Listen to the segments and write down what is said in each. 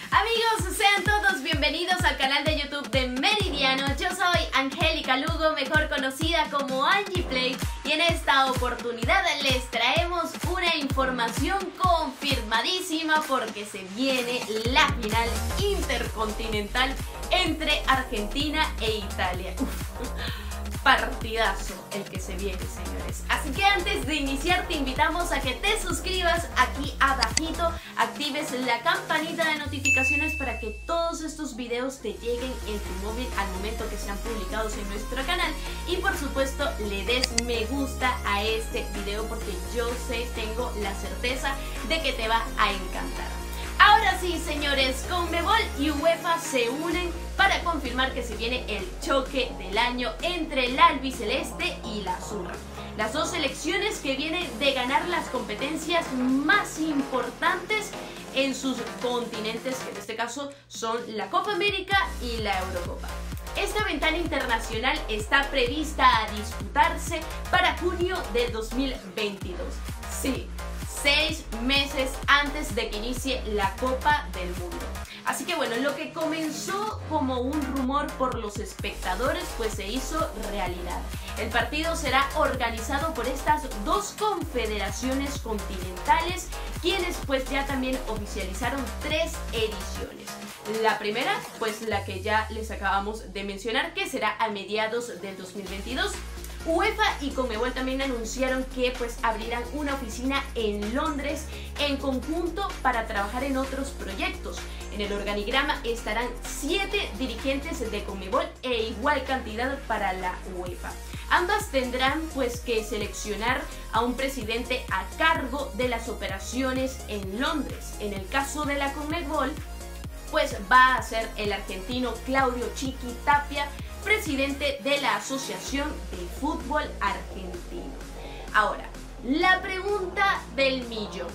Amigos, sean todos bienvenidos al canal de YouTube de Meridiano. Yo soy Angélica Lugo, mejor conocida como Angie Play, y en esta oportunidad les traemos una información confirmadísima porque se viene la final intercontinental entre Argentina e Italia. Partidazo el que se viene, señores. Así que antes de iniciar te invitamos a que te suscribas aquí abajito, actives la campanita de notificaciones para que todos estos videos te lleguen en tu móvil al momento que sean publicados en nuestro canal, y por supuesto le des me gusta a este video porque yo tengo la certeza de que te va a encantar. Ahora sí, señores, Conmebol y UEFA se unen para confirmar que se viene el choque del año entre el albiceleste y la azurra. Las dos selecciones que vienen de ganar las competencias más importantes en sus continentes, que en este caso son la Copa América y la Eurocopa. Esta ventana internacional está prevista a disputarse para junio de 2022. Sí, 6 meses antes de que inicie la Copa del Mundo. Así que bueno, lo que comenzó como un rumor por los espectadores pues se hizo realidad. El partido será organizado por estas dos confederaciones continentales, quienes pues ya también oficializaron 3 ediciones. La primera, pues la que ya les acabamos de mencionar, que será a mediados del 2022. UEFA y Conmebol también anunciaron que pues abrirán una oficina en Londres en conjunto para trabajar en otros proyectos. En el organigrama estarán 7 dirigentes de Conmebol e igual cantidad para la UEFA. Ambas tendrán pues que seleccionar a un presidente a cargo de las operaciones en Londres. En el caso de la Conmebol pues va a ser el argentino Claudio Chiqui Tapia, presidente de la Asociación de Fútbol Argentino. Ahora, la pregunta del millón: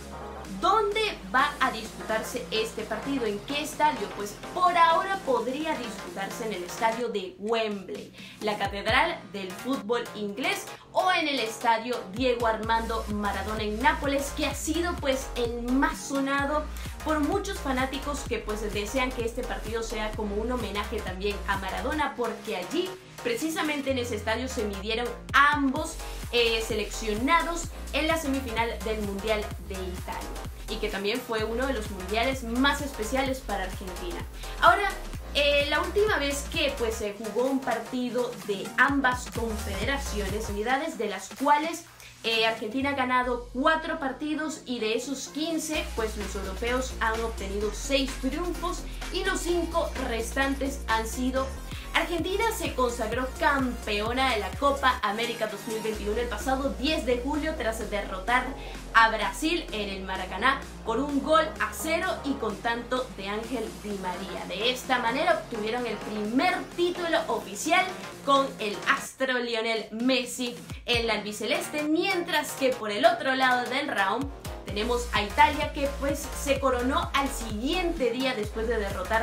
¿dónde va a disputarse este partido? ¿En qué estadio? Pues por ahora podría disputarse en el estadio de Wembley, la catedral del fútbol inglés, o en el estadio Diego Armando Maradona en Nápoles, que ha sido pues el más sonado por muchos fanáticos que pues desean que este partido sea como un homenaje también a Maradona, porque allí precisamente en ese estadio se midieron ambos seleccionados en la semifinal del Mundial de Italia, y que también fue uno de los mundiales más especiales para Argentina. Ahora, la última vez que pues se jugó un partido de ambas confederaciones, unidades de las cuales Argentina ha ganado 4 partidos, y de esos 15 pues los europeos han obtenido 6 triunfos y los 5 restantes han sido. Argentina se consagró campeona de la Copa América 2021 el pasado 10 de julio tras derrotar a Brasil en el Maracaná por 1-0 y con tanto de Ángel Di María. De esta manera obtuvieron el primer título oficial con el astro Lionel Messi en la albiceleste, mientras que por el otro lado del round tenemos a Italia, que pues se coronó al siguiente día después de derrotar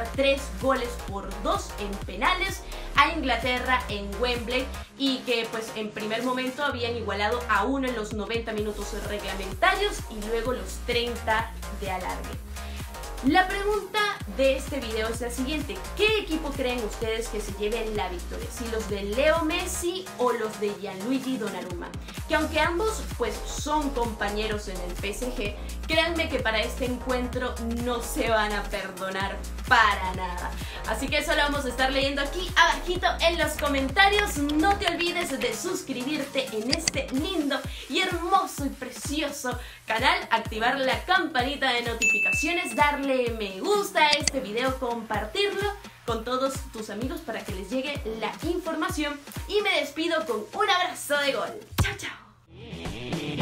3-2 en penales a Inglaterra en Wembley, y que pues en primer momento habían igualado a 1 en los 90 minutos reglamentarios y luego los 30 de alargue. La pregunta de este video es la siguiente: ¿qué equipo creen ustedes que se lleve la victoria? ¿Si los de Leo Messi o los de Gianluigi Donnarumma? Que aunque ambos pues son compañeros en el PSG, créanme que para este encuentro no se van a perdonar para nada. Así que eso lo vamos a estar leyendo aquí abajito en los comentarios. No te olvides de suscribirte en este lindo y hermoso y precioso canal, activar la campanita de notificaciones, darle me gusta a este video, compartirlo con todos tus amigos para que les llegue la información, y me despido con un abrazo de gol. ¡Chao, chao!